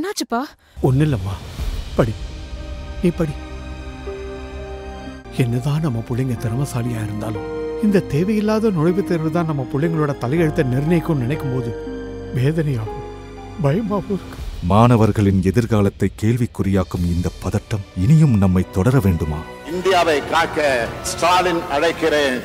என்னாச்சுப்பா? ஒன்னும் இல்லம்மா, படி, நீ படி. என்னதான் நம்ம பிள்ளைங்க திறமசாலியா இருந்தாலும் இந்த தேவையில்லாத நுழைவுத் தேர்வு தான் நம்ம பிள்ளைங்களோட தலையெழுத்தை நிர்ணயிக்கும் நினைக்கும் போது வேதனையாகும், பயமாகும். மாணவர்களின் எதிர்காலத்தை கேள்விக்குறியாக்கும் இந்த பதட்டம் இனியும் நம்மை தொடர வேண்டுமா? இந்தியாவை காக்க ஸ்டாலின் அழைக்கிறேன்.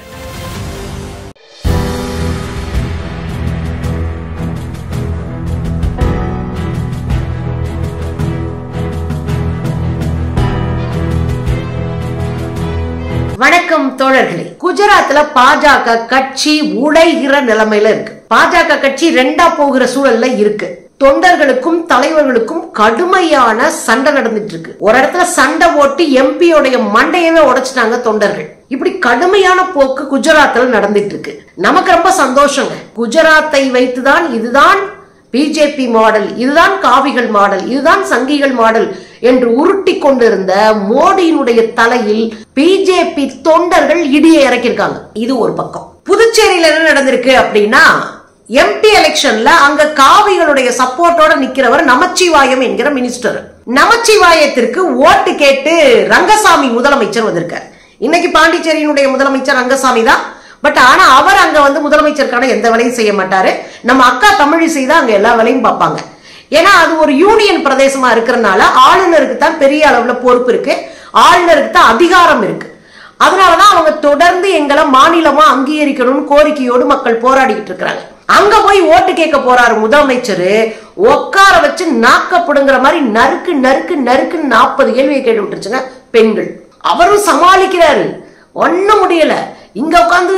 வணக்கம் தோழர்களே. குஜராத்ல பாஜக கட்சி உடைகிற நிலைமையில இருக்கு. பாஜக கட்சி ரெண்டா போகிற சூழல்ல இருக்கு. தொண்டர்களுக்கும் தலைவர்களுக்கும் கடுமையான சண்டை நடந்துட்டு இருக்கு. ஒரு இடத்துல சண்டை போட்டு எம்பியோடைய மண்டையவே உடைச்சிட்டாங்க தொண்டர்கள். இப்படி கடுமையான போக்கு குஜராத்ல நடந்துட்டு இருக்கு. நமக்கு ரொம்ப சந்தோஷங்க. குஜராத்தை வைத்துதான் இதுதான் பிஜேபி மாடல், இதுதான் காவிகள் மாடல், இதுதான் சங்கிகள் மாடல் என்று உருட்டி கொண்டிருந்த மோடியினுடைய தலையில் பிஜேபி தொண்டர்கள் இடியை இறக்கிருக்காங்க. இது ஒரு பக்கம். புதுச்சேரியில என்ன நடந்திருக்கு அப்படின்னா, எம்பி எலெக்ஷன்ல அங்க காவிகளுடைய சப்போர்ட்டோட நிக்கிறவர் நமச்சிவாயம் என்கிற மினிஸ்டர். நமச்சிவாயத்திற்கு ஓட்டு கேட்டு ரங்கசாமி முதலமைச்சர் வந்திருக்கார். இன்னைக்கு பாண்டிச்சேரியினுடைய முதலமைச்சர் ரங்கசாமி தான். பட் ஆனா அவர் அங்க வந்து முதலமைச்சருக்கான எந்த வேலையும் செய்ய மாட்டாரு. நம்ம அக்கா தமிழிசை தான் அங்க எல்லா வேலையும் பார்ப்பாங்க. ஏன்னா அது ஒரு யூனியன் பிரதேசமா இருக்கிறதுனால ஆளுநருக்கு தான் பெரிய அளவுல பொறுப்பு இருக்கு, ஆளுநருக்கு தான் அதிகாரம் இருக்கு. அதனாலதான் அவங்க தொடர்ந்து எங்களை மாநிலமா அங்கீகரிக்கணும்னு கோரிக்கையோடு மக்கள் போராடிக்கிட்டு இருக்கிறாங்க. அங்க போய் ஓட்டு கேட்க போறாரு முதலமைச்சர். உட்கார வச்சு நாக்கப்படுங்கிற மாதிரி நறுக்கு நறுக்கு நறுக்கு 40 கேள்வியை கேட்டு விட்டுருச்சுங்க பெண்கள். அவரும் சமாளிக்கிறாரு, ஒன்னும் முடியல. இங்க உட்காந்து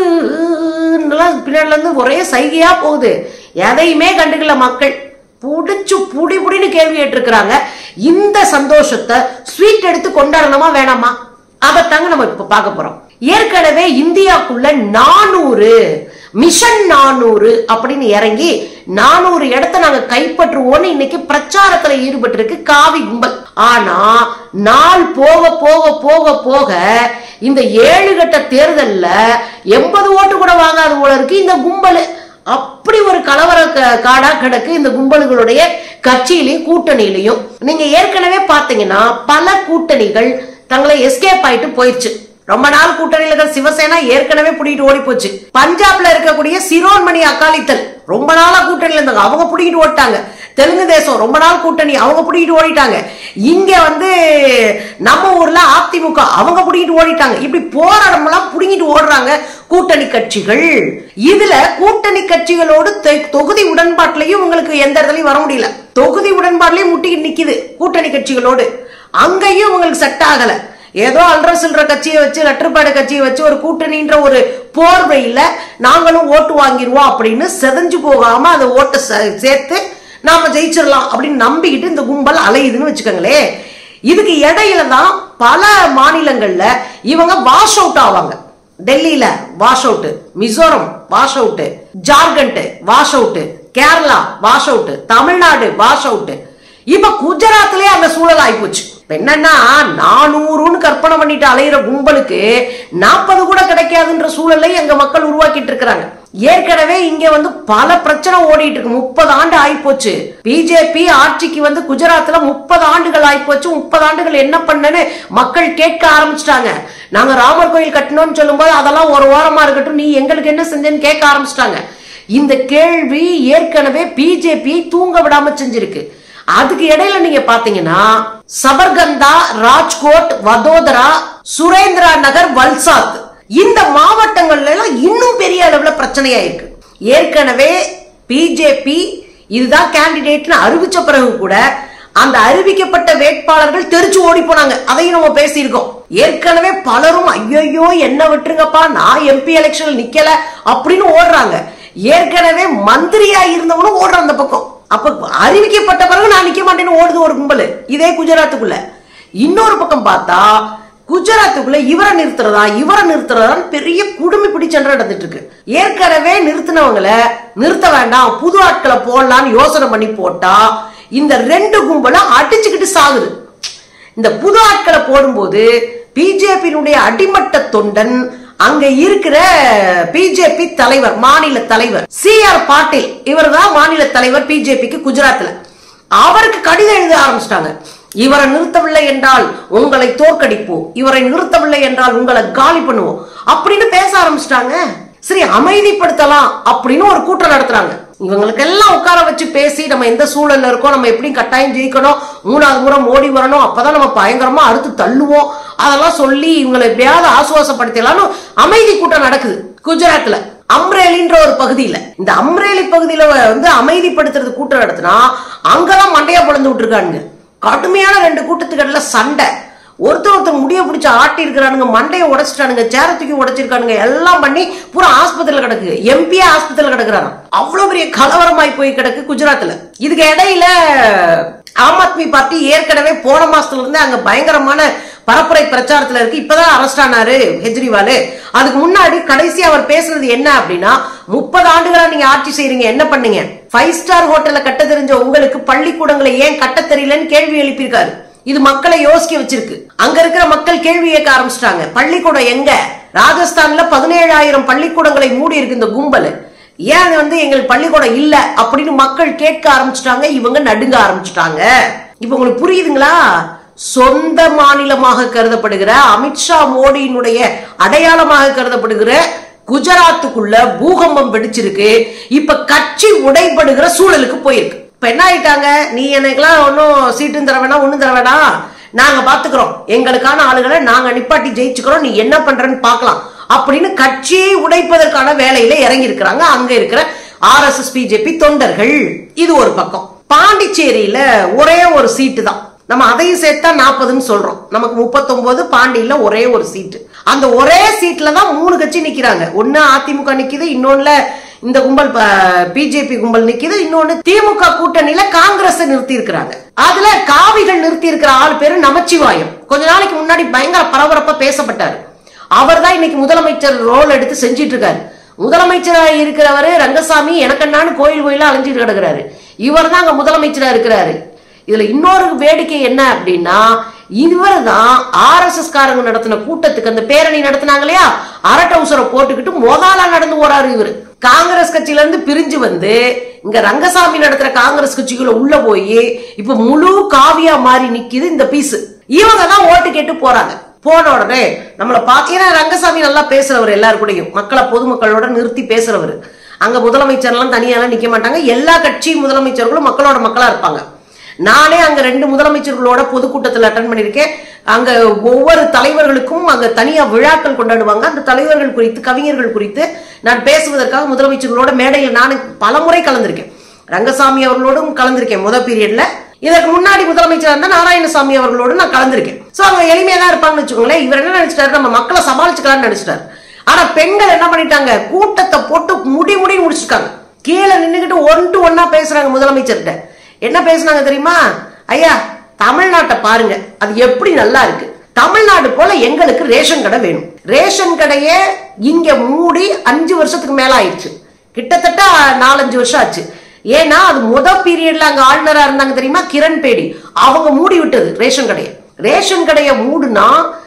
பின்னாடில இருந்து ஒரே சைகையா போகுது. எதையுமே கண்டுக்கல மக்கள். புடிச்சு புடி புடின்னு கேள்வி கேட்டிருக்கிறாங்க. இந்த சந்தோஷத்தை ஸ்வீட் எடுத்து கொண்டாடணுமா வேணாமா, அதைத்தாங்க நம்ம இப்ப பார்க்க போறோம். ஏற்கனவே இந்தியாக்குள்ள 400 மிஷன் 400 அப்படின்னு இறங்கி 400 இடத்தை நாங்க கைப்பற்றுவோம்னு இன்னைக்கு பிரச்சாரத்துல ஈடுபட்டு இருக்கு காவி கும்பல். ஆனா நாள் போக போக போக போக இந்த 7 கட்ட தேர்தல்ல 80 ஓட்டு கூட வாங்காத போல இருக்கு இந்த கும்பல். அப்படி ஒரு கலவர காடா கிடக்கு இந்த கும்பல்களுடைய கட்சியிலையும் கூட்டணியிலையும். நீங்க ஏற்கனவே பாத்தீங்கன்னா பல கூட்டணிகள் தங்களை எஸ்கேப் ஆயிட்டு போயிடுச்சு. ரொம்ப நாள் கூட்டணியில் இருக்கிற சிவசேனா ஏற்கனவே புடிக்கிட்டு ஓடி போச்சு. பஞ்சாப்ல இருக்கக்கூடிய சிரோன்மணி அகாலிதள் ரொம்ப நாளா கூட்டணியில இருந்தாங்க, அவங்க புடிக்கிட்டு ஓடிட்டாங்க. தெலுங்கு தேசம் ரொம்ப நாள் கூட்டணி, அவங்க புடிக்கிட்டு ஓடிட்டாங்க. இங்க வந்து நம்ம ஊர்ல அதிமுக அவங்க புடிக்கிட்டு ஓடிட்டாங்க. இப்படி போற இடமெல்லாம் புடிங்கிட்டு ஓடுறாங்க கூட்டணி கட்சிகள். இதுல கூட்டணி கட்சிகளோடு தொகுதி உடன்பாட்டிலையும் உங்களுக்கு எந்த இடத்துலயும் வர முடியல. தொகுதி உடன்பாட்டிலையும் முட்டிக்கிட்டு நிக்குது கூட்டணி கட்சிகளோடு. அங்கேயும் உங்களுக்கு செட் ஆகல. ஏதோ அல்ற சில்ற கட்சியை வச்சு லெட்டர்பேடு கட்சியை வச்சு ஒரு கூட்டணின்ற ஒரு போர்வையில நாங்களும் ஓட்டு வாங்கிடுவோம் அப்படின்னு செதஞ்சு போகாம அந்த ஓட்டை சேர்த்து நாம ஜெயிச்சிடலாம் அப்படின்னு நம்பிக்கிட்டு இந்த கும்பல் அலையுதுன்னு வச்சுக்கோங்களே. இதுக்கு இடையில தான் பல மாநிலங்கள்ல இவங்க வாஷ் அவுட் ஆவாங்க. டெல்லியில wash out, Mizoram wash out, Jharkhand wash out, Kerala wash out, Tamil Nadu wash out. இப்ப குஜராத்லயே அந்த சூழல் ஆயிப்போச்சு. என்னன்னா 400 கற்பனை பண்ணிட்டு அலையிற கும்பலுக்கு 40 கூட கிடைக்காதுன்ற சூழலை எங்க மக்கள் உருவாக்கிட்டு இருக்கிறாங்க. ஏற்கனவே இங்க வந்து பல பிரச்சனை ஓடிட்டு இருக்கு. 30 ஆண்டு ஆயிப்போச்சு. பிஜேபி ஆட்சிக்கு வந்து குஜராத்ல 30 ஆண்டுகள் ஆயிப்போச்சு. 30 ஆண்டுகள் என்ன பண்ணன்னு மக்கள் கேட்க ஆரம்பிச்சிட்டாங்க. நாங்க ராமர் கோயில் கட்டணும்னு சொல்லும் போது அதெல்லாம் ஒரு வாரமா இருக்கட்டும், நீ எங்களுக்கு என்ன செஞ்சேன்னு கேட்க ஆரம்பிச்சிட்டாங்க. இந்த கேள்வி ஏற்கனவே பிஜேபி தூங்க விடாம செஞ்சிருக்கு. அதுக்கு இடையில நீங்க பாத்தீங்கன்னா சபர்கந்தா, ராஜ்கோட், வதோதரா, சுரேந்திரா நகர், வல்சாத் இந்த மாவட்டங்கள்ல எல்லாம் இன்னும் பெரிய அளவுல பிரச்சனையா இருக்கு. ஏற்கனவே பிஜேபி இதுதான் கேண்டிடேட்னு அறிவிச்ச பிறகு கூட அந்த அறிவிக்கப்பட்ட வேட்பாளர்கள் தெரிச்சு ஓடி போனாங்க. அதையும் நம்ம பேசியிருக்கோம். ஏற்கனவே பலரும் ஐயோ என்ன விட்டுருங்கப்பா, நான் எம்பி எலெக்ஷன்ல நிக்கல அப்படின்னு ஓடுறாங்க. ஏற்கனவே மந்திரியா இருந்தவனும் ஓடுற அந்த பக்கம். அப்ப அறிவிக்கப்பட்ட பிறகு நான் நிக்க மாட்டேன்னு ஓடுது ஒரு கும்பல். இதே குஜராத்துக்குள்ள. இன்னொரு பக்கம் பார்த்தா குஜராத்துக்குள்ள இவரை நிறுத்துறதா பெரிய குடுமி பிடி சண்டை நடந்துட்டு இருக்கு. ஏற்கனவே நிறுத்தினவங்களை நிறுத்த வேண்டாம், புது ஆட்களை போடலான்னு யோசனை பண்ணி போட்டா இந்த 2 கும்பலும் அடிச்சுக்கிட்டு சாகுது. இந்த புது ஆட்களை போடும்போது பிஜேபியினுடைய அடிமட்ட தொண்டன் அங்க இருக்கிற பிஜேபி தலைவர், மாநில தலைவர் CR பாட்டீல், இவர் தான் மாநில தலைவர் பிஜேபிக்கு குஜராத்ல. அவருக்கு கடிதம் எழுத ஆரம்பிச்சிட்டாங்க. இவரை நிறுத்தவில்லை என்றால் உங்களை தோற்கடிப்போம், இவரை நிறுத்தவில்லை என்றால் உங்களை காலி பண்ணுவோம் அப்படின்னு பேச ஆரம்பிச்சிட்டாங்க. சரி, அமைதிப்படுத்தலாம் அப்படின்னு ஒரு கூட்டம் நடத்துறாங்க. இவங்களுக்கு எல்லாம் உட்கார வச்சு பேசி நம்ம எந்த சூழல்ல இருக்கோம், நம்ம எப்படி கட்டாயம் ஜெயிக்கணும், 3வது முறை மோடி வரணும், அப்பதான் நம்ம பயங்கரமா அறுத்து தள்ளுவோம், அதெல்லாம் சொல்லி இவங்களை எப்படியாவது ஆசுவாசப்படுத்தலாம்னு அமைதி கூட்டம் நடக்குது குஜராத்ல. அம்ரேலின்ற ஒரு பகுதியில, இந்த அம்ரேலி பகுதியில வந்து அமைதிப்படுத்துறது கூட்டம் நடத்தினா அங்கெல்லாம் மண்டையா பொழந்து விட்டுருக்கானுங்க. கடுமையான 2 கூட்டத்துக்கடல சண்டை. ஒருத்தர் முடிய பிடிச்ச ஆட்டி இருக்கிறானுங்க, மண்டையை உடைச்சிட்டானுங்க, சேரத்துக்கு உடைச்சிருக்கானுங்க, எல்லாம் பண்ணி பூரா ஆஸ்பத்திரியில கிடக்கு. எம்பியா ஆஸ்பத்திரியில கிடக்குறாரு. அவ்வளவு பெரிய கலவரமாய் போய் கிடக்கு குஜராத்ல. இதுக்கு இடையில ஆம் ஆத்மி பார்ட்டி ஏற்கனவே போன மாசத்துல இருந்து அங்க பயங்கரமான பரப்புரை பிரச்சாரத்துல இருக்கு. இப்பதான் அரெஸ்ட் ஆனாரு கெஜ்ரிவால். அதுக்கு முன்னாடி கடைசி அவர் பேசுறது என்ன அப்படின்னா, 30 ஆண்டுகளா நீங்க ஆட்சி செய்றீங்க, என்ன பண்ணீங்க? 5 ஸ்டார் ஹோட்டல்ல கட்ட தெரிஞ்ச உங்களுக்கு பள்ளிக்கூடங்களை ஏன் கட்ட தெரியலன்னு கேள்வி எழுப்பியிருக்காரு. இது மக்களை யோசிக்க வச்சிருக்கு. அங்க இருக்கிற மக்கள் கேள்வி கேட்க ஆரம்பிச்சிட்டாங்க, பள்ளிக்கூடம் எங்க? ராஜஸ்தான்ல 17,000 பள்ளிக்கூடங்களை மூடி இருக்கு இந்த கும்பல், ஏன் வந்து எங்களுக்கு பள்ளிக்கூடம் இல்ல அப்படின்னு மக்கள் கேட்க ஆரம்பிச்சிட்டாங்க. இவங்க நடுங்க ஆரம்பிச்சிட்டாங்க. இப்ப உங்களுக்கு புரியுதுங்களா? சொந்த மாநிலமாக கருதப்படுகிற அமித்ஷா மோடியினுடைய அடையாளமாக கருதப்படுகிற குஜராத்துக்குள்ள பூகம்பம் வெடிச்சிருக்கு. இப்ப கட்சி உடைபடுகிற சூழலுக்கு போயிருக்கு. இப்ப என்ன ஆயிட்டாங்க, நீ எனக்கெல்லாம் ஒன்னும் சீட்டும் தர வேணாம், ஒண்ணும் தர வேணாம், நாங்க பாத்துக்கிறோம், எங்களுக்கான ஆளுகளை நாங்க நிப்பாட்டி ஜெயிச்சுக்கிறோம், நீ என்ன பண்றன்னு பாக்கலாம் அப்படின்னு கட்சியை உடைப்பதற்கான வேலையில இறங்கி இருக்கிறாங்க அங்க இருக்கிற RSS பிஜேபி தொண்டர்கள். இது ஒரு பக்கம். பாண்டிச்சேரியில ஒரே ஒரு சீட்டு தான், நம்ம அதையும் சேர்த்தா 40ன்னு சொல்றோம், நமக்கு 39. பாண்டியில ஒரே ஒரு சீட்டு. அந்த ஒரே சீட்ல தான் 3 கட்சி நிக்கிறாங்க. ஒன்னு அதிமுக நிக்குது, இன்னொன்னுல இந்த கும்பல் பிஜேபி கும்பல் நிக்குது, இன்னொன்னு திமுக கூட்டணியில காங்கிரஸ் நிறுத்தி இருக்கிறாங்க. அதுல காவிகள் நிறுத்தி இருக்கிற ஆள் பேரு நமச்சிவாயம். கொஞ்ச நாளைக்கு முன்னாடி பயங்கர பரபரப்பா பேசப்பட்டாரு. அவர் தான் இன்னைக்கு முதலமைச்சர் ரோல் எடுத்து செஞ்சிட்டு இருக்காரு. முதலமைச்சராக இருக்கிறவரு ரங்கசாமி எனக்கண்ணான்னு கோயில் கோயிலா அலைஞ்சிட்டு கிடக்குறாரு. இவர் தான் அங்க முதலமைச்சரா இருக்கிறாரு. இதுல இன்னொரு வேடிக்கை என்ன அப்படின்னா, இவர் தான் RSS காரங்க நடத்தின கூட்டத்துக்கு அந்த பேரணி நடத்தினாங்க இல்லையா, அரட்டவுசரை போட்டுக்கிட்டு முதலா நடந்து போறாரு இவரு. காங்கிரஸ் கட்சியில இருந்து பிரிஞ்சு வந்து இங்க ரங்கசாமி நடத்துற காங்கிரஸ் கட்சிக்குள்ள உள்ள போய் இப்ப முழு காவியா மாறி நிக்குது இந்த பீஸ். இவங்க தான் ஓட்டு கேட்டு போறாங்க. போன உடனே நம்மள பாத்தீங்கன்னா ரங்கசாமி நல்லா பேசுறவர், எல்லாரு கூடயும் மக்களை பொதுமக்களோட நிறுத்தி பேசுறவர். அங்க முதலமைச்சர் எல்லாம் தனியாலாம் நிக்க மாட்டாங்க, எல்லா கட்சி முதலமைச்சர்களும் மக்களோட மக்களா இருப்பாங்க. நானே அங்க 2 முதலமைச்சர்களோட பொதுக்கூட்டத்தில் அட்டன் பண்ணிருக்கேன். அங்க ஒவ்வொரு தலைவர்களுக்கும் அங்க தனியா விழாக்கள் கொண்டாடுவாங்க. அந்த தலைவர்கள் குறித்து, கவிஞர்கள் குறித்து நான் பேசுவதற்காக முதலமைச்சர்களோட மேடையில் நான் பலமுறை கலந்திருக்கேன். ரங்கசாமி அவர்களோடும் கலந்திருக்கேன் முத பீரியட்ல. இதற்கு முன்னாடி முதலமைச்சர் இருந்தா நாராயணசாமி அவர்களோடு நான் கலந்திருக்கேன். சோ அவங்க எளிமையா தான் இருப்பாங்கன்னு வச்சுக்கோங்களேன். இவர் என்ன நினைச்சிட்டாரு, நம்ம மக்களை சமாளிச்சுக்கலாம்னு நினைச்சிட்டாரு. ஆனா பெண்கள் என்ன பண்ணிட்டாங்க, கூட்டத்தை போட்டு முடி முடிச்சிருக்காங்க. கீழே நின்னுகிட்டு 1 to 1 பேசுறாங்க முதலமைச்சர்கிட்ட. என்ன பேசுனாங்க தெரியுமா? ஐயா, தமிழ்நாட்டை பாருங்க, அது எப்படி நல்லா இருக்கு, தமிழ்நாடு போல எங்களுக்கு ரேஷன் கடை வேணும். ரேஷன் கடையே இங்க மூடி 5 வருஷத்துக்கு மேல ஆயிடுச்சு, கிட்டத்தட்ட 4-5 வருஷம் ஆச்சு. ஏன்னா அது முத பீரியட்ல அங்க ஆளுநரா இருந்தாங்க தெரியுமா, கிரண் பேடி, அவங்க மூடி விட்டது ரேஷன் கடையை. ரேஷன் கடையை மூடுனா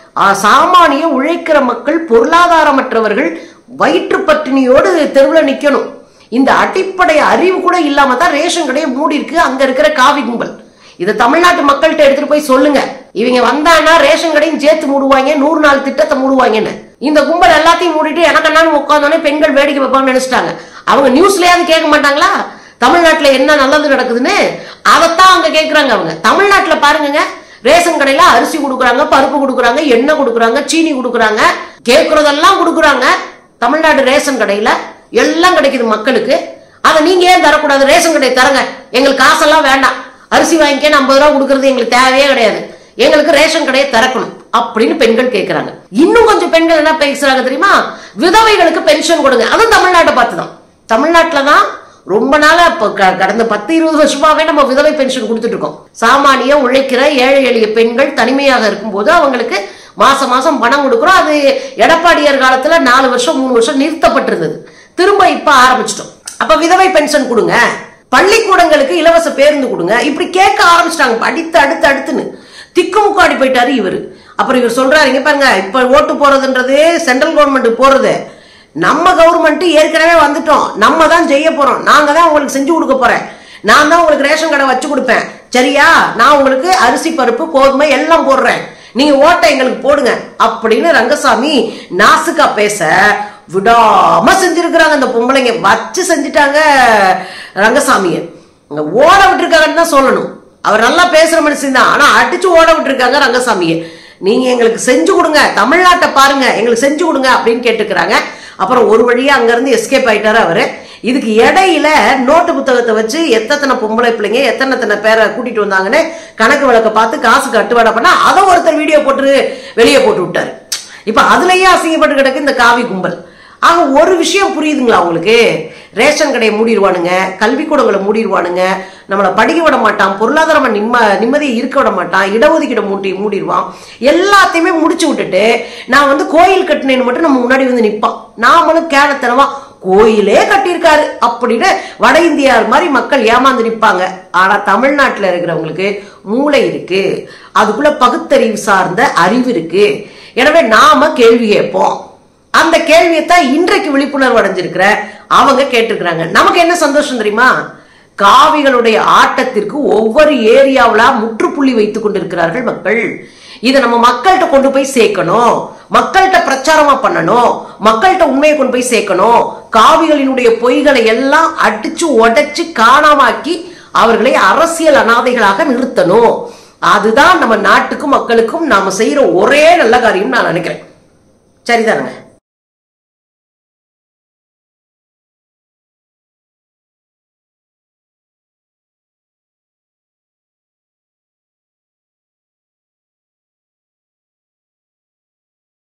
சாமானிய உழைக்கிற மக்கள், பொருளாதாரமற்றவர்கள் வயிற்று பட்டினியோடு தெருவில் நிக்கணும். இந்த அடிப்படை அறிவு கூட இல்லாம தான் ரேஷன் கடையை மூடி இருக்கு அங்க இருக்கிற காவி கும்பல். இதை தமிழ்நாட்டு மக்கள்கிட்ட எடுத்துட்டு போய் சொல்லுங்க. இவங்க வந்தாங்கன்னா ரேஷன் கடையும் சேர்த்து மூடுவாங்க, 100 நாள் திட்டத்தை மூடுவாங்கன்னு. இந்த கும்பல் எல்லாத்தையும் மூடிட்டு எனக்கு என்னன்னு உட்காந்தோடனே பெண்கள் வேடிக்கை வைப்பாங்கன்னு நினைச்சிட்டாங்க. அவங்க நியூஸ்லயாவது கேட்க மாட்டாங்களா தமிழ்நாட்டுல என்ன நல்லது நடக்குதுன்னு? அதைத்தான் அவங்க கேட்கிறாங்க. அவங்க தமிழ்நாட்டுல பாருங்க, ரேஷன் கடையில அரிசி கொடுக்குறாங்க, பருப்பு கொடுக்குறாங்க, எண்ணெய் கொடுக்குறாங்க, சீனி கொடுக்குறாங்க, கேட்கறதெல்லாம் கொடுக்குறாங்க. தமிழ்நாடு ரேஷன் கடையில எல்லாம் கிடைக்குது மக்களுக்கு. அதை நீங்க ஏன் தரக்கூடாது? ரேஷன் கடை தரங்க, எங்களுக்கு காசெல்லாம் வேண்டாம், அரிசி வாங்கிக்க 50 ரூபா கொடுக்கறது எங்களுக்கு தேவையே கிடையாது, எங்களுக்கு ரேஷன் கடையை திறக்கணும் அப்படின்னு பெண்கள் கேட்கிறாங்க. இன்னும் கொஞ்சம் பெண்கள் என்ன பேசுறாங்க தெரியுமா, விதவைகளுக்கு பென்ஷன் கொடுங்க. அதுவும் தமிழ்நாட்டை பார்த்துதான். தமிழ்நாட்டுலதான் ரொம்ப நாளா கடந்த 10-20 வருஷமாவே நம்ம விதவை பென்ஷன் கொடுத்துட்டு இருக்கோம். சாமானிய உழைக்கிற ஏழை எளிய பெண்கள் தனிமையாக இருக்கும் போது அவங்களுக்கு மாசம் மாசம் பணம் கொடுக்கிறோம். அது எடப்பாடியார் காலத்துல 4 வருஷம் 3 வருஷம் நிறுத்தப்பட்டிருந்தது, திரும்ப இப்ப ஆரம்பிச்சிட்டோம். அப்ப விதவை பென்ஷன் கொடுங்க, பள்ளிக்கூடங்களுக்கு இலவச பேருந்து கொடுங்க, இப்படி கேட்க ஆரம்பிச்சிட்டாங்க. அடுத்துன்னு திக்குமுக்காடி போயிட்டாரு இவரு. அப்புறம் இவர் சொல்றாரு, இங்க பாருங்க, இப்ப ஓட்டு போறதுன்றது சென்ட்ரல் கவர்மெண்ட் போறது, நம்ம கவர்மெண்ட் ஏற்கனவே வந்துட்டோம், நம்ம தான் செய்ய போறோம், நாங்க தான் உங்களுக்கு செஞ்சு கொடுக்க போறேன், நான் தான் உங்களுக்கு ரேஷன் கடை வச்சு கொடுப்பேன், சரியா? நான் உங்களுக்கு அரிசி பருப்பு கோதுமை எல்லாம் போடுறேன், நீங்க ஓட்டை எங்களுக்கு போடுங்க அப்படின்னு ரங்கசாமி நாசுக்கா பேச விடாம செஞ்சிருக்கிறாங்க. அந்த பொம்பளைங்க வச்சு செஞ்சுட்டாங்க ரங்கசாமிய. ஓட விட்டுருக்காங்கன்னு தான் சொல்லணும். அவர் நல்லா பேசுற மனுஷன் தான், ஆனா அடிச்சு ஓட விட்டுருக்காங்க ரங்கசாமிய. நீங்க எங்களுக்கு செஞ்சு கொடுங்க, தமிழ்நாட்டை பாருங்க, எங்களுக்கு செஞ்சு கொடுங்க அப்படின்னு கேட்டுக்கிறாங்க. அப்புறம் ஒரு வழியா அங்க இருந்து எஸ்கேப் ஆயிட்டாரு அவரு. இதுக்கு இடையில நோட்டு புத்தகத்தை வச்சு எத்தனை பொம்பளை பிள்ளைங்க எத்தனை பேரை கூட்டிட்டு வந்தாங்கன்னு கணக்கு வழக்க பார்த்து காசு கட்டுவாடா பண்ணா அதை ஒருத்தர் வீடியோ போட்டு வெளியே போட்டு விட்டாரு. இப்ப அதுலயே அசிங்கப்பட்டு கிடக்கு இந்த காவி கும்பல். ஆக ஒரு விஷயம் புரியுதுங்களா உங்களுக்கு? ரேஷன் கடையை மூடிடுவானுங்க, கல்விக்கூடங்களை மூடிடுவானுங்க, நம்மளை படிக்க விட மாட்டான், பொருளாதாரமா நிம்மதியை இருக்க விட மாட்டான், இடஒதுக்கீடு மூடிடுவான், எல்லாத்தையுமே முடிச்சு விட்டுட்டு நான் கோயில் கட்டினேன்னு மட்டும் நம்ம முன்னாடி நிற்பான். நாமளும் கேனத்தனமா கோயிலே கட்டியிருக்காரு அப்படின்னு வட இந்தியார் மாதிரி மக்கள் ஏமாந்து நிற்பாங்க. ஆனா தமிழ்நாட்டில் இருக்கிறவங்களுக்கு மூளை இருக்கு, அதுக்குள்ள பகுத்தறிவு சார்ந்த அறிவு இருக்கு. எனவே நாம கேள்வி கேட்போம். அந்த கேள்வியைத்தான் இன்றைக்கு விழிப்புணர்வு அடைஞ்சிருக்கிற அவங்க கேட்டிருக்கிறாங்க. நமக்கு என்ன சந்தோஷம் தெரியுமா? காவிகளுடைய ஆட்டத்திற்கு ஒவ்வொரு ஏரியாவில முற்றுப்புள்ளி வைத்துக் கொண்டிருக்கிறார்கள் மக்கள். இதை நம்ம மக்கள்கிட்ட கொண்டு போய் சேர்க்கணும், மக்கள்கிட்ட பிரச்சாரமா பண்ணணும், மக்கள்கிட்ட உண்மையை கொண்டு போய் சேர்க்கணும். காவிகளினுடைய பொய்களை எல்லாம் அடிச்சு உடைச்சு காணாமாக்கி அவர்களை அரசியல் அனாதைகளாக நிறுத்தணும். அதுதான் நம்ம நாட்டுக்கும் மக்களுக்கும் நாம செய்யற ஒரே நல்ல காரியம் நான் நினைக்கிறேன். சரிதானுங்க?